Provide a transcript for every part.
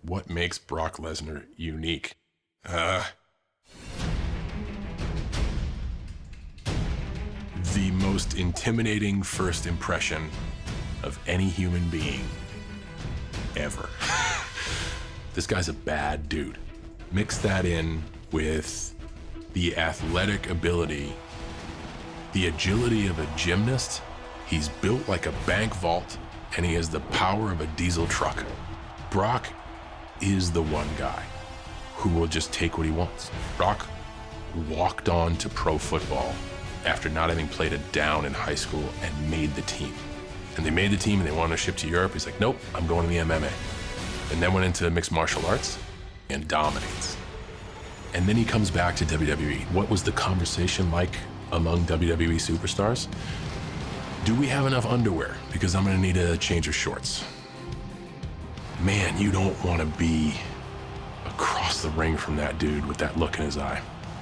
What makes Brock Lesnar unique? The most intimidating first impression of any human being ever. This guy's a bad dude. Mix that in with the athletic ability, the agility of a gymnast. He's built like a bank vault, and he has the power of a diesel truck. Brock is the one guy who will just take what he wants. Brock walked on to pro football after not having played a down in high school and made the team. And they made the team and they wanted to ship to Europe. He's like, nope, I'm going to the MMA. And then went into mixed martial arts and dominates. And then he comes back to WWE. What was the conversation like among WWE superstars? Do we have enough underwear? Because I'm gonna need a change of shorts. Man, you don't want to be across the ring from that dude with that look in his eye.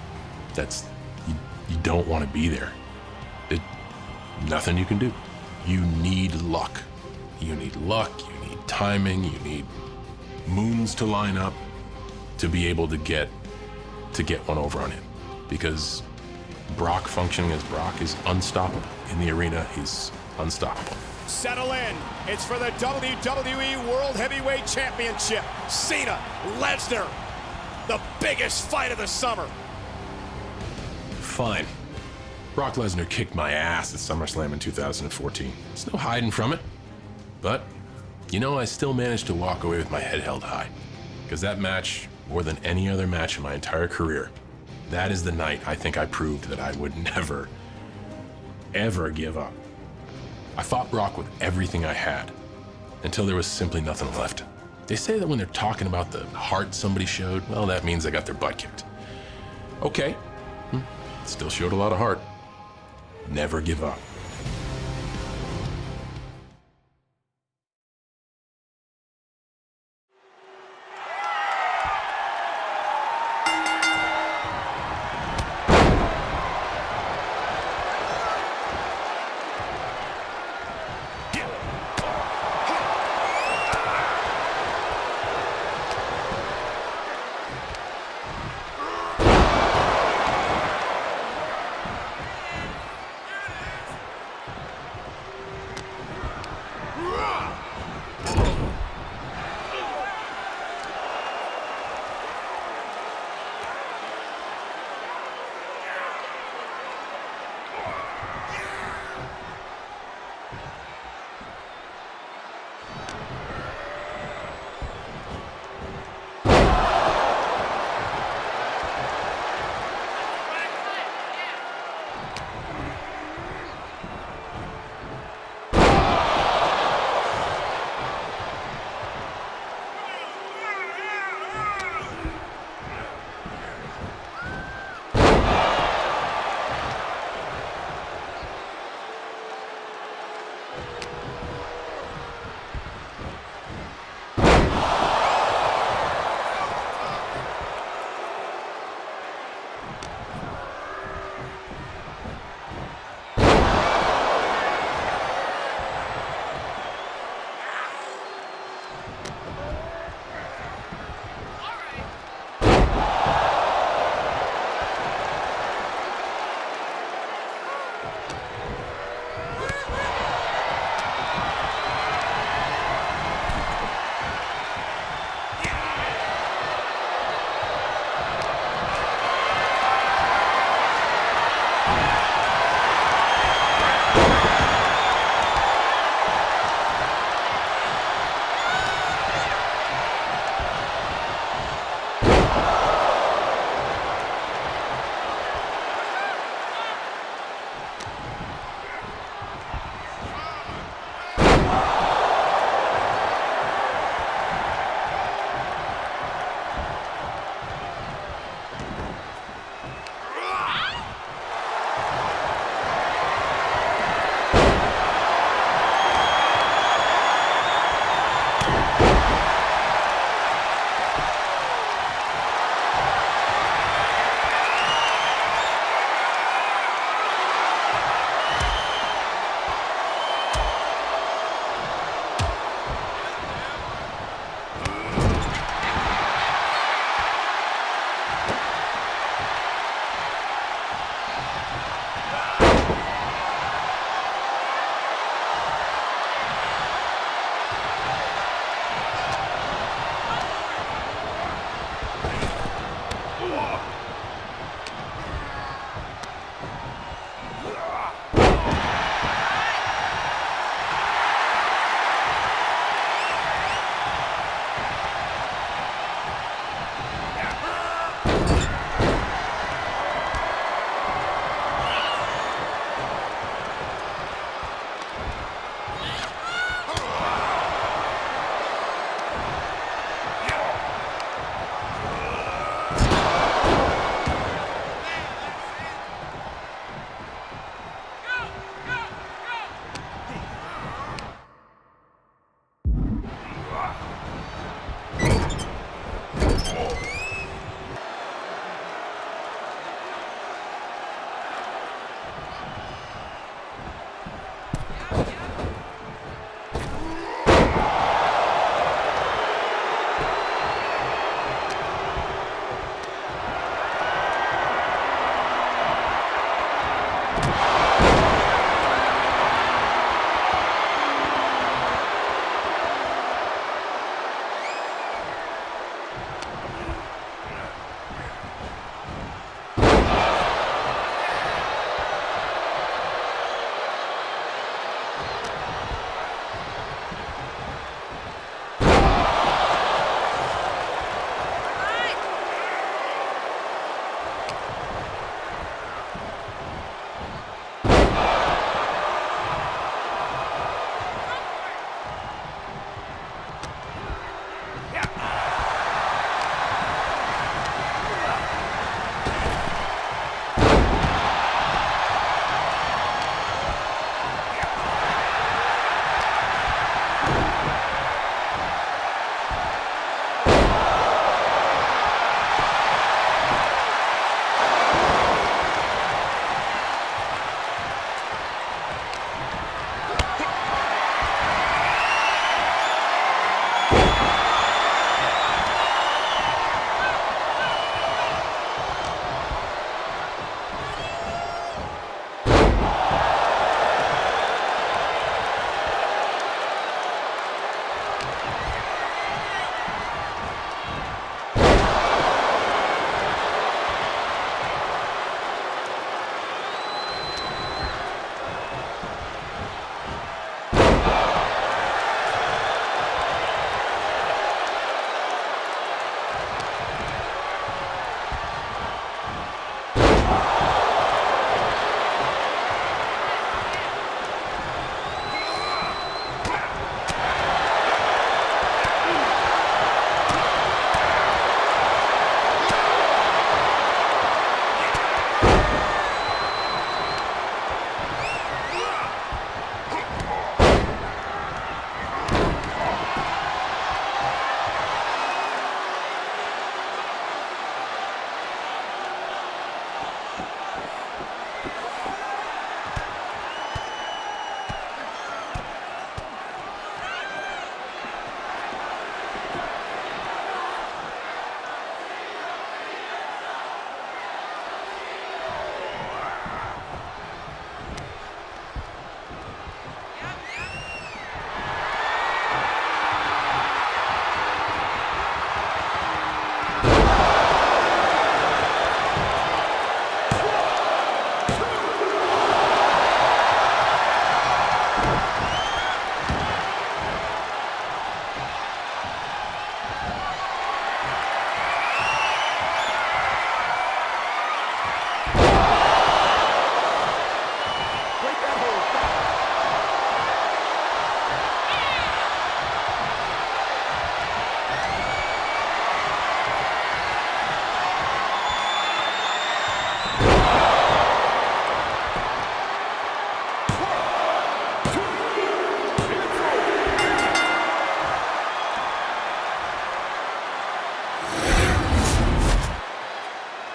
You don't want to be there. Nothing you can do. You need luck. You need luck, you need timing, you need moons to line up to be able to get one over on him. Because Brock functioning as Brock is unstoppable. In the arena, he's unstoppable. Settle in. It's for the WWE World Heavyweight Championship. Cena, Lesnar, the biggest fight of the summer. Fine. Brock Lesnar kicked my ass at SummerSlam in 2014. There's no hiding from it. But, you know, I still managed to walk away with my head held high. Because that match, more than any other match in my entire career, that is the night I think I proved that I would never, ever give up. I fought Brock with everything I had until there was simply nothing left. They say that when they're talking about the heart somebody showed, well, that means they got their butt kicked. Okay, still showed a lot of heart. Never give up.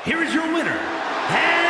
here is your winner,